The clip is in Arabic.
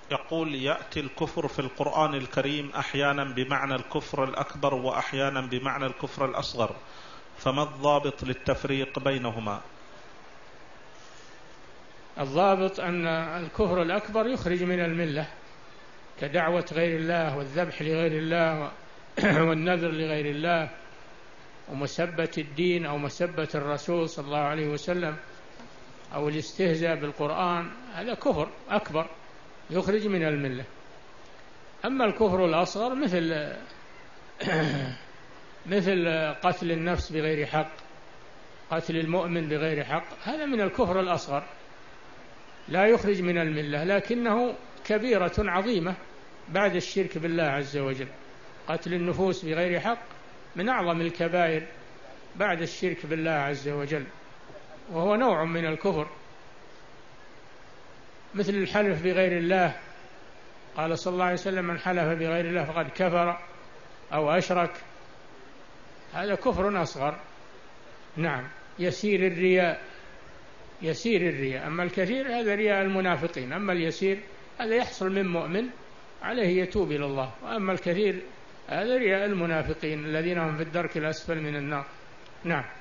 يقول: يأتي الكفر في القرآن الكريم أحيانا بمعنى الكفر الأكبر وأحيانا بمعنى الكفر الأصغر، فما الضابط للتفريق بينهما؟ الضابط أن الكفر الأكبر يخرج من الملة، كدعوة غير الله والذبح لغير الله والنذر لغير الله ومسبة الدين أو مسبة الرسول صلى الله عليه وسلم أو الاستهزاء بالقرآن، هذا كفر أكبر يخرج من الملة. أما الكفر الأصغر مثل قتل النفس بغير حق، قتل المؤمن بغير حق، هذا من الكفر الأصغر لا يخرج من الملة، لكنه كبيرة عظيمة بعد الشرك بالله عز وجل. قتل النفوس بغير حق من أعظم الكبائر بعد الشرك بالله عز وجل، وهو نوع من الكفر. مثل الحلف بغير الله، قال صلى الله عليه وسلم: من حلف بغير الله فقد كفر أو أشرك، هذا كفر أصغر. نعم. يسير الرياء، أما الكثير هذا رياء المنافقين، أما اليسير هذا يحصل من مؤمن عليه يتوب إلى الله، وأما الكثير هذا رياء المنافقين الذين هم في الدرك الأسفل من النار. نعم.